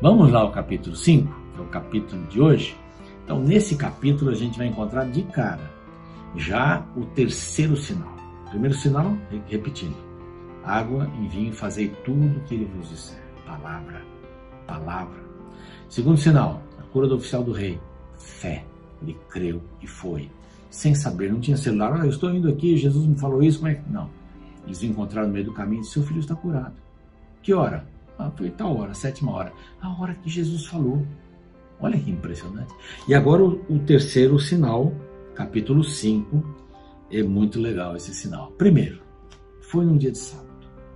Vamos lá ao capítulo 5, que é o capítulo de hoje. Então, nesse capítulo, a gente vai encontrar de cara já o terceiro sinal. Primeiro sinal, repetindo: água em vinho, fazei tudo o que ele vos disser. Palavra, palavra. Segundo sinal, a cura do oficial do rei. Fé. Ele creu e foi. Sem saber, não tinha celular. Eu estou indo aqui, Jesus me falou isso, como é que... Não. Eles encontraram no meio do caminho e disseram: seu filho está curado. Que hora? Foi tal hora, 7ª hora. A hora que Jesus falou. Olha que impressionante. E agora o terceiro sinal, capítulo 5, é muito legal esse sinal. Primeiro, foi num dia de sábado.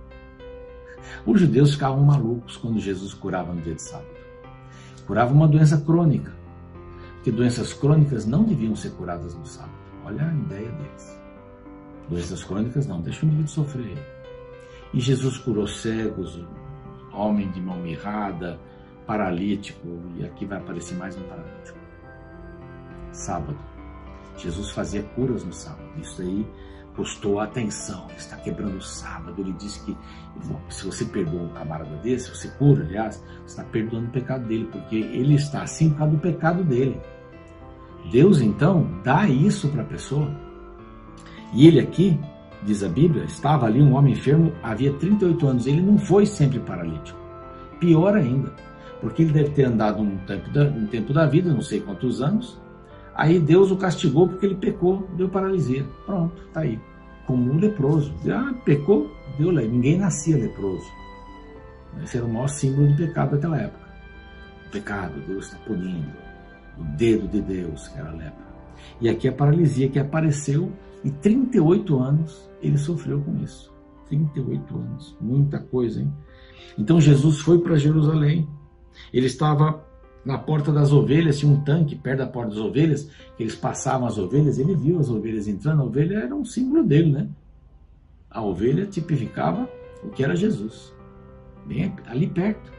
Os judeus ficavam malucos quando Jesus curava no dia de sábado. Curava uma doença crônica, porque doenças crônicas não deviam ser curadas no sábado. Olha a ideia deles. Doenças crônicas não, deixa o indivíduo sofrer. E Jesus curou cegos, homem de mão mirrada, paralítico, e aqui vai aparecer mais um paralítico. Sábado. Jesus fazia curas no sábado. Isso aí custou a atenção. Ele está quebrando o sábado. Ele disse que se você perdoa um camarada desse, se você cura, aliás, você está perdoando o pecado dele, porque ele está assim por causa do pecado dele. Deus, então, dá isso para a pessoa. E ele aqui, diz a Bíblia, estava ali um homem enfermo, havia 38 anos. Ele não foi sempre paralítico. Pior ainda, porque ele deve ter andado um tempo da vida, não sei quantos anos. Aí Deus o castigou porque ele pecou, deu paralisia. Pronto, está aí. Como um leproso. Pecou, deu lei. Ninguém nascia leproso. Esse era o maior símbolo de pecado daquela época. O pecado, Deus está punindo. O dedo de Deus, que era a lepra. E aqui a paralisia que apareceu, e 38 anos ele sofreu com isso. 38 anos. Muita coisa, hein? Então Jesus foi para Jerusalém. Ele estava na porta das ovelhas, tinha um tanque perto da porta das ovelhas, que eles passavam as ovelhas, ele viu as ovelhas entrando. A ovelha era um símbolo dele, né? A ovelha tipificava o que era Jesus, bem ali perto.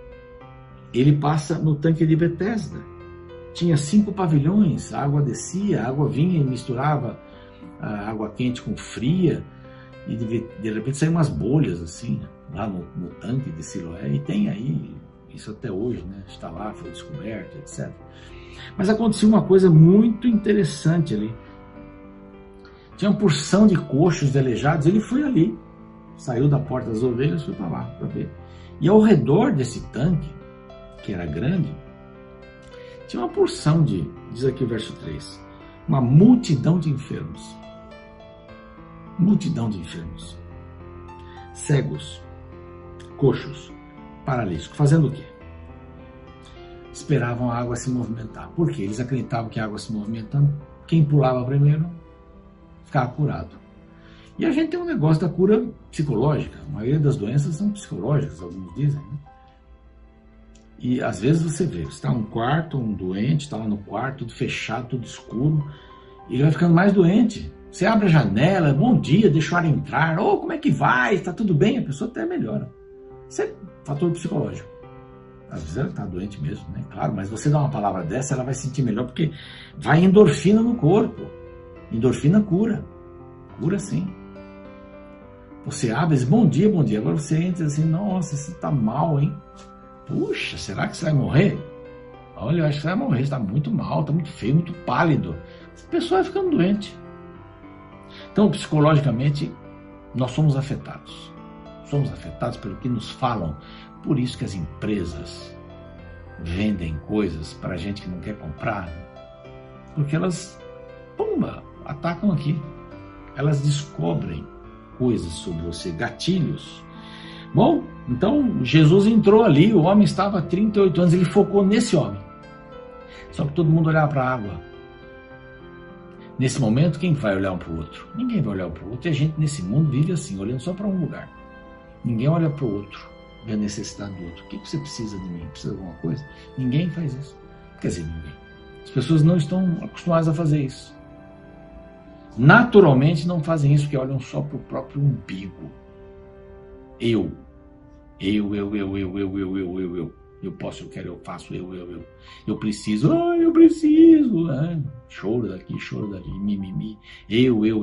Ele passa no tanque de Betesda, tinha 5 pavilhões, a água descia, a água vinha e misturava a água quente com fria, e de repente saíam umas bolhas assim, lá no tanque de Siloé, e tem aí isso até hoje, né? Está lá, foi descoberto, etc. Mas aconteceu uma coisa muito interessante ali. Tinha uma porção de coxos, de aleijados. Ele foi ali, saiu da porta das ovelhas, foi para lá para ver. E ao redor desse tanque, que era grande, tinha uma porção diz aqui o verso 3, uma multidão de enfermos. Multidão de enfermos. Cegos, coxos, paralíticos. Fazendo o quê? Esperavam a água se movimentar. Por quê? Eles acreditavam que a água se movimentando, quem pulava primeiro ficava curado. E a gente tem um negócio da cura psicológica. A maioria das doenças são psicológicas, alguns dizem, né? E às vezes você vê, você está num quarto, um doente, está lá no quarto, tudo fechado, tudo escuro, e ele vai ficando mais doente. Você abre a janela, bom dia, deixa o ar entrar, como é que vai? Está tudo bem? A pessoa até melhora. Isso é fator psicológico. Às vezes ela está doente mesmo, né? Claro, mas você dá uma palavra dessa, ela vai sentir melhor, porque vai endorfina no corpo. Endorfina cura. Cura sim. Você abre e diz, bom dia, bom dia. Agora você entra assim, nossa, você está mal, hein? Puxa, será que você vai morrer? Olha, eu acho que você vai morrer, você está muito mal, está muito feio, muito pálido. A pessoa vai ficando doente. Então, psicologicamente, nós somos afetados. Somos afetados pelo que nos falam. Por isso que as empresas vendem coisas para gente que não quer comprar. Porque elas, pumba, atacam aqui. Elas descobrem coisas sobre você, gatilhos. Bom, então Jesus entrou ali, o homem estava há 38 anos, ele focou nesse homem. Só que todo mundo olhava para a água. Nesse momento, quem vai olhar um para o outro? Ninguém vai olhar um para o outro. E a gente nesse mundo vive assim, olhando só para um lugar. Ninguém olha para o outro, vê a necessidade do outro. O que você precisa de mim? Precisa de alguma coisa? Ninguém faz isso. Quer dizer, ninguém. As pessoas não estão acostumadas a fazer isso. Naturalmente não fazem isso, porque olham só para o próprio umbigo. Eu posso, eu quero, eu faço, eu preciso, eu preciso, choro daqui, mimimi,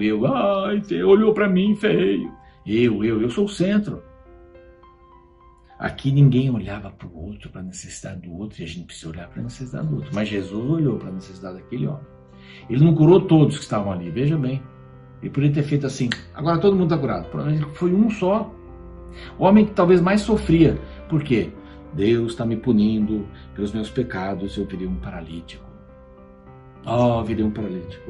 você olhou para mim feio, eu sou o centro. Aqui ninguém olhava para o outro, para a necessidade do outro, e a gente precisa olhar para a necessidade do outro. Mas Jesus olhou para a necessidade daquele homem. Ele não curou todos que estavam ali, veja bem. Ele poderia ter feito assim, agora todo mundo está curado. Foi um só. O homem que talvez mais sofria. Por quê? Deus está me punindo pelos meus pecados, eu virei um paralítico. Oh, virei um paralítico.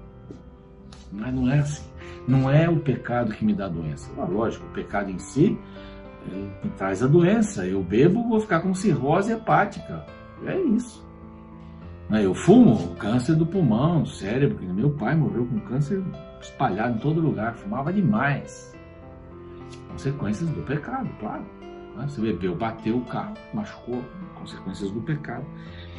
Mas não é assim. Não é o pecado que me dá a doença. Lógico, o pecado em si me traz a doença. Eu bebo, vou ficar com cirrose hepática. É isso. Eu fumo, câncer do pulmão, do cérebro. Meu pai morreu com câncer espalhado em todo lugar. Fumava demais. Consequências do pecado, claro. Você bebeu, bateu o carro, machucou. Consequências do pecado.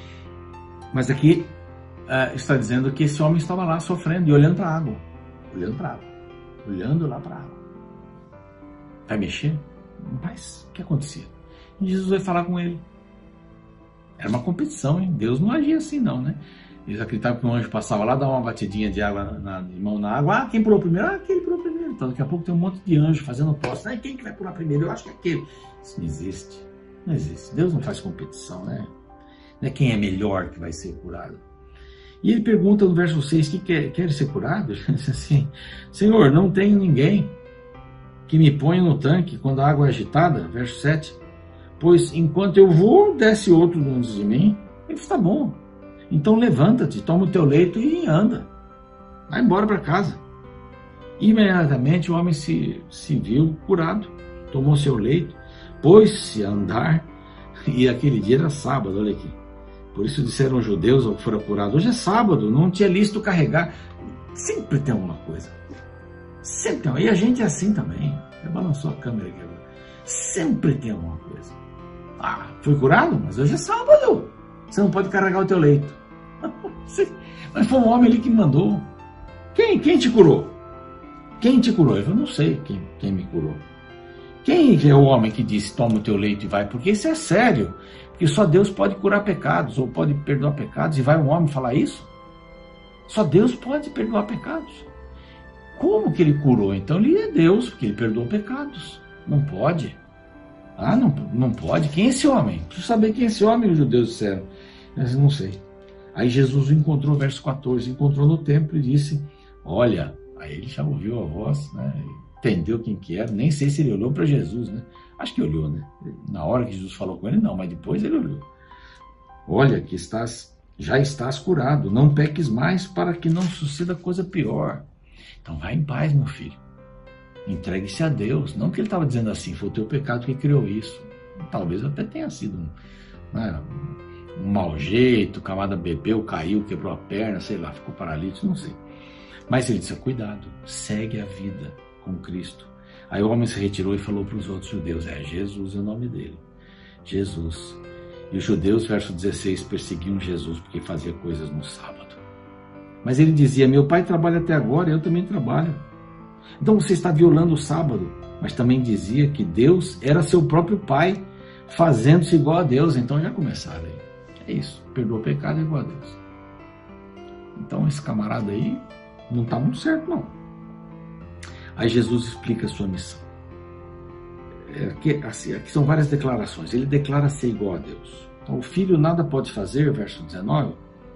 Mas aqui está dizendo que esse homem estava lá sofrendo e olhando para a água. Olhando para a água. Olhando lá para a água. Vai mexer? Mas o que acontecia? E Jesus vai falar com ele. Era uma competição, hein? Deus não agia assim não, né? Eles acreditavam que um anjo passava lá, dava uma batidinha de água de mão na água. Quem pulou primeiro? Aquele pulou primeiro. Então daqui a pouco tem um monte de anjo fazendo posse. Quem que vai pular primeiro? Eu acho que é aquele. Isso não existe. Não existe. Deus não faz competição, né? Não é quem é melhor que vai ser curado. E ele pergunta no verso 6, que quer ser curado? Ele diz assim, Senhor, não tenho ninguém que me ponha no tanque quando a água é agitada. Verso 7, pois enquanto eu vou, desce outro antes de mim. Ele está bom. Então levanta-te, toma o teu leito e anda. Vai embora para casa. Imediatamente o homem se viu curado, tomou seu leito, pôs-se a andar, e aquele dia era sábado, olha aqui. Por isso disseram os judeus ao que fora curado, hoje é sábado, não tinha lícito carregar. Sempre tem alguma coisa. Sempre tem. E a gente é assim também. Você balançou a câmera aqui agora. Sempre tem alguma coisa. Foi curado? Mas hoje é sábado. Você não pode carregar o teu leito. Mas foi um homem ali que me mandou. Quem te curou? Quem te curou? Eu falei, não sei quem me curou. Quem é o homem que disse, toma o teu leito e vai? Porque isso é sério. Porque só Deus pode curar pecados, ou pode perdoar pecados, e vai um homem falar isso? Só Deus pode perdoar pecados. Como que ele curou? Então ele é Deus, porque ele perdoou pecados. Não pode. Não pode. Quem é esse homem? Preciso saber quem é esse homem, os judeus disseram. Mas eu não sei. Aí Jesus o encontrou, verso 14, encontrou no templo e disse, olha, aí ele já ouviu a voz, né? Entendeu quem que era, nem sei se ele olhou para Jesus, né? Acho que olhou, né? Na hora que Jesus falou com ele, não, mas depois ele olhou. Olha, que já estás curado, não peques mais para que não suceda coisa pior. Então vai em paz, meu filho. Entregue-se a Deus. Não que ele estava dizendo assim, foi o teu pecado que criou isso. Talvez até tenha sido um mau jeito, o camarada bebeu, caiu, quebrou a perna, sei lá, ficou paralítico, não sei. Mas ele disse, cuidado, segue a vida com Cristo. Aí o homem se retirou e falou para os outros judeus, Jesus é o nome dele, Jesus. E os judeus, verso 16, perseguiam Jesus porque fazia coisas no sábado. Mas ele dizia, meu pai trabalha até agora, eu também trabalho. Então você está violando o sábado. Mas também dizia que Deus era seu próprio pai, fazendo-se igual a Deus. Então já começaram aí. É isso, perdoa o pecado é igual a Deus. Então esse camarada aí não está muito certo, não. Aí Jesus explica a sua missão. Aqui são várias declarações. Ele declara ser igual a Deus. Então, o filho nada pode fazer, verso 19,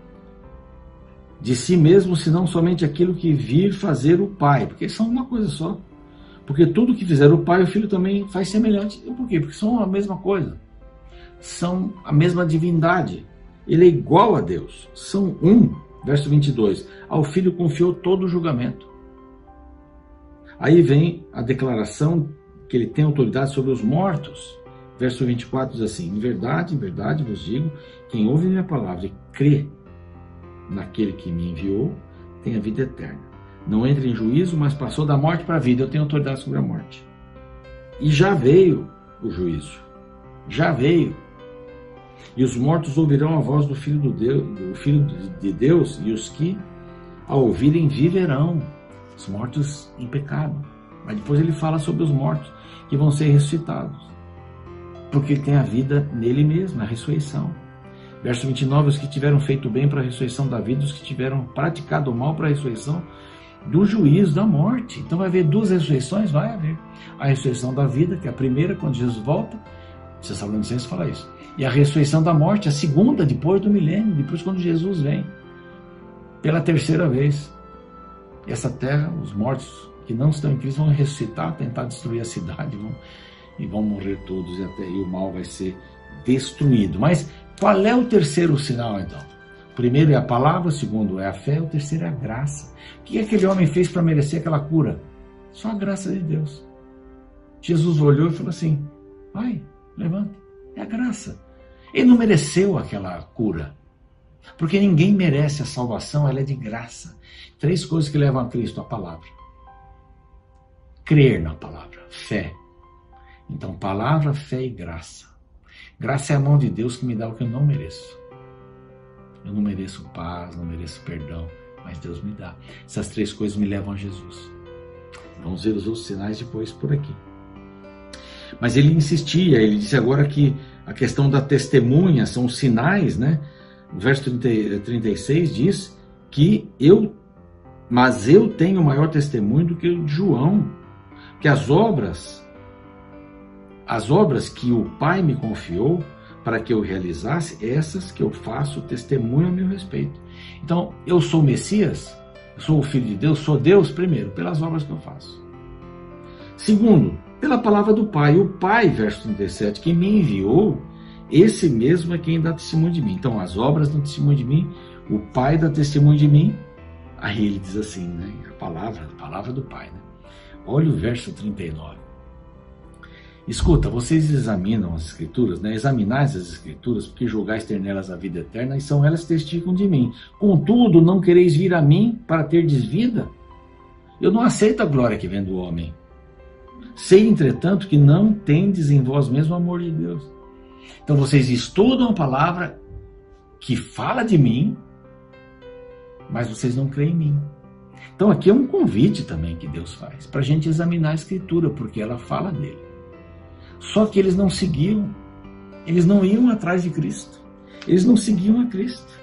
de si mesmo, senão somente aquilo que vir fazer o Pai. Porque são uma coisa só. Porque tudo que fizer o Pai, o Filho também faz semelhante. E por quê? Porque são a mesma coisa. São a mesma divindade. Ele é igual a Deus. São um. Verso 22. Ao Filho confiou todo o julgamento. Aí vem a declaração que ele tem autoridade sobre os mortos. Verso 24 diz assim, em verdade vos digo, quem ouve minha palavra e crê naquele que me enviou, tem a vida eterna. Não entra em juízo, mas passou da morte para a vida. Eu tenho autoridade sobre a morte. E já veio o juízo. Já veio. E os mortos ouvirão a voz do Filho de Deus, e os que a ouvirem viverão. Os mortos em pecado. Mas depois ele fala sobre os mortos que vão ser ressuscitados. Porque ele tem a vida nele mesmo, a ressurreição. Verso 29, os que tiveram feito bem para a ressurreição da vida, os que tiveram praticado o mal para a ressurreição do juízo, da morte. Então vai haver duas ressurreições? Vai haver. A ressurreição da vida, que é a primeira, quando Jesus volta, Tessalonicenses fala isso. E a ressurreição da morte, a segunda, depois do milênio, depois quando Jesus vem, pela terceira vez. E essa terra, os mortos que não estão em Cristo vão ressuscitar, tentar destruir a cidade, e vão morrer todos, e o mal vai ser destruído. Mas qual é o terceiro sinal, então? O primeiro é a palavra, o segundo é a fé, o terceiro é a graça. O que aquele homem fez para merecer aquela cura? Só a graça de Deus. Jesus olhou e falou assim: vai, levanta. É a graça. Ele não mereceu aquela cura, porque ninguém merece a salvação, ela é de graça. 3 coisas que levam a Cristo: a palavra, crer na palavra, fé. Então, palavra, fé e graça. Graça é a mão de Deus que me dá o que eu não mereço. Eu não mereço paz, não mereço perdão, mas Deus me dá. Essas 3 coisas me levam a Jesus. Vamos ver os outros sinais depois por aqui. Mas ele insistia, ele disse agora que a questão da testemunha são os sinais, né? O verso 36 diz que eu tenho maior testemunho do que o de João, que as obras que o Pai me confiou para que eu realizasse, essas que eu faço testemunho a meu respeito. Então, eu sou o Messias, eu sou o Filho de Deus, sou Deus, primeiro, pelas obras que eu faço. Segundo, pela palavra do Pai. O Pai, verso 37, que me enviou, esse mesmo é quem dá testemunho de mim. Então, as obras dão testemunho de mim, o Pai dá testemunho de mim. Aí ele diz assim, né? A palavra do Pai, né? Olha o verso 39. Escuta, vocês examinam as Escrituras, né? Examinais as Escrituras, porque julgais ter nelas a vida eterna, e são elas que testificam de mim. Contudo, não quereis vir a mim para terdes vida? Eu não aceito a glória que vem do homem. Sei, entretanto, que não tendes em vós mesmo o amor de Deus. Então vocês estudam a palavra que fala de mim, mas vocês não creem em mim. Então aqui é um convite também que Deus faz, para a gente examinar a Escritura, porque ela fala dele. Só que eles não seguiam, eles não iam atrás de Cristo, eles não seguiam a Cristo.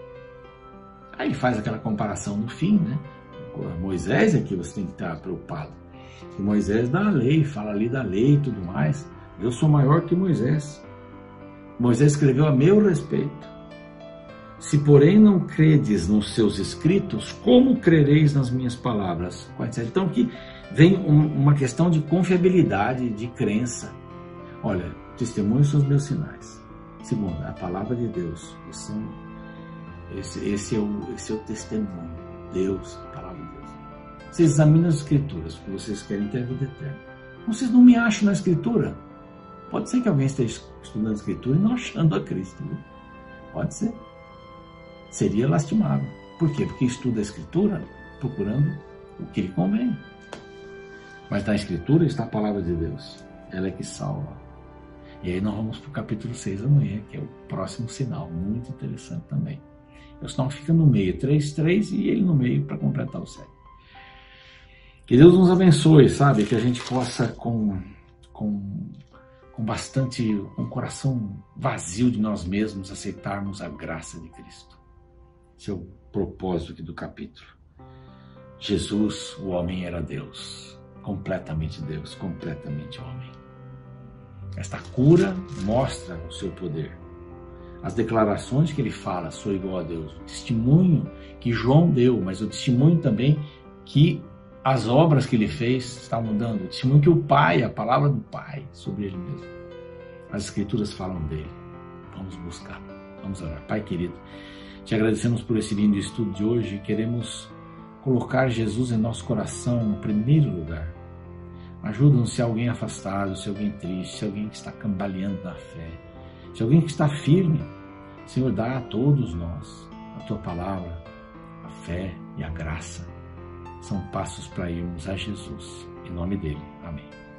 Aí ele faz aquela comparação no fim, né? Moisés é que você tem que estar preocupado. Que Moisés dá a lei, fala ali da lei e tudo mais. Eu sou maior que Moisés. Moisés escreveu a meu respeito. Se, porém, não credes nos seus escritos, como crereis nas minhas palavras? Então aqui vem uma questão de confiabilidade, de crença. Olha, testemunhos são os meus sinais. Segundo, a palavra de Deus. Esse é o testemunho. Deus, a palavra de Deus. Vocês examinam as Escrituras, porque vocês querem ter a vida eterna. Vocês não me acham na Escritura? Pode ser que alguém esteja estudando a Escritura e não achando a Cristo. Viu? Pode ser. Seria lastimável. Por quê? Porque estuda a Escritura procurando o que lhe convém. Mas na Escritura está a palavra de Deus. Ela é que salva. E aí nós vamos para o capítulo 6 amanhã, que é o próximo sinal. Muito interessante também. O sinal fica no meio, 3, e ele no meio para completar o 7. Que Deus nos abençoe, sabe? Que a gente possa, com um coração vazio de nós mesmos, aceitarmos a graça de Cristo. Esse é o propósito aqui do capítulo. Jesus, o homem, era Deus, completamente homem. Esta cura mostra o seu poder. As declarações que ele fala, sou igual a Deus, o testemunho que João deu, mas o testemunho também que as obras que ele fez estavam dando, o testemunho que o Pai, a palavra do Pai sobre ele mesmo. As Escrituras falam dele. Vamos buscar, vamos orar. Pai querido, te agradecemos por esse lindo estudo de hoje e queremos colocar Jesus em nosso coração no primeiro lugar. Ajuda-nos se alguém afastado, se alguém triste, se alguém que está cambaleando na fé, se alguém que está firme. Senhor, dá a todos nós a tua palavra, a fé e a graça. São passos para irmos a Jesus. Em nome dele. Amém.